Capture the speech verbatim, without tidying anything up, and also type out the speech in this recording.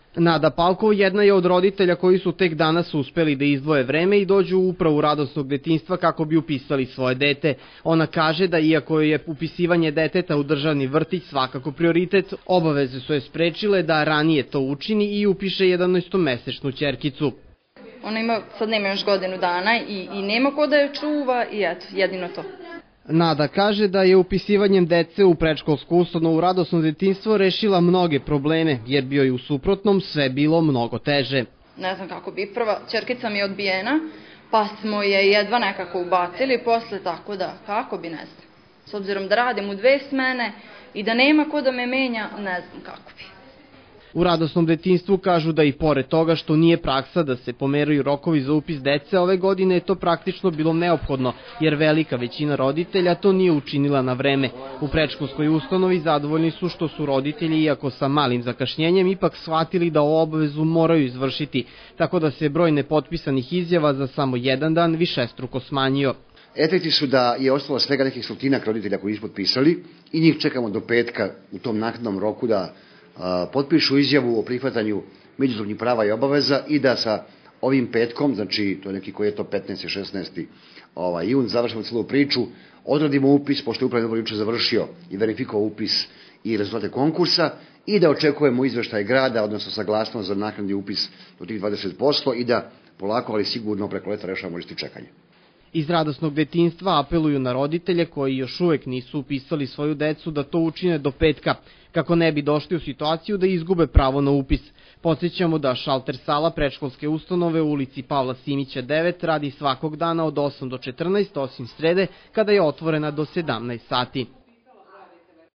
Nada Palkov jedna je od roditelja koji su tek danas uspeli da izdvoje vreme i dođu u upravu radosnog detinjstva kako bi upisali svoje dete. Ona kaže da iako je upisivanje deteta u državni vrtić svakako prioritet, obaveze su je sprečile da ranije to učini i upiše jedanaestomesečnu ćerkicu. Ona ima, sad nema još godinu dana i, i nema ko da je čuva i eto, jedino to. Nada kaže da je upisivanjem dece u predškolsku ustanovu u radosno detinjstvo rešila mnoge probleme, jer bi joj u suprotnom sve bilo mnogo teže. Ne znam kako bi, prva ćerkica mi je odbijena, pa smo je jedva nekako ubacili, posle tako da, kako bi, ne znam. S obzirom da radim u dve smene i da nema ko da me menja, ne znam kako bi. U radosnom detinjstvu kažu da i pored toga što nije praksa da se pomeraju rokovi za upis dece, ove godine je to praktično bilo neophodno, jer velika većina roditelja to nije učinila na vreme. U predškolskoj ustanovi zadovoljni su što su roditelji, iako sa malim zakašnjenjem, ipak shvatili da ovu obavezu moraju izvršiti, tako da se broj nepotpisanih izjava za samo jedan dan višestruko smanjio. Efekti su da je ostalo svega nekih stotinak roditelja koji su potpisali i njih čekamo do petka u tom naknadnom roku da potpišu izjavu o prihvatanju međusobnih prava i obaveza i da sa ovim petkom, znači to je neki koji je to petnaesti šesnaesti jun, završimo celu priču, odradimo upis, pošto je upravni odbor juče završio i verifikovao upis i rezultate konkursa i da očekujemo izveštaj grada, odnosno saglasnost za naknadni upis do tih dvadeset posto i da polako, ali sigurno preko leta rešavamo listu čekanja. Iz radosnog detinjstva apeluju na roditelje koji još uvek nisu upisali svoju decu da to učine do petka, kako ne bi došli u situaciju da izgube pravo na upis. Podsjećamo da šalter sala predškolske ustanove u ulici Pavla Simića devet radi svakog dana od osam do četrnaest, osim srede, kada je otvorena do sedamnaest sati.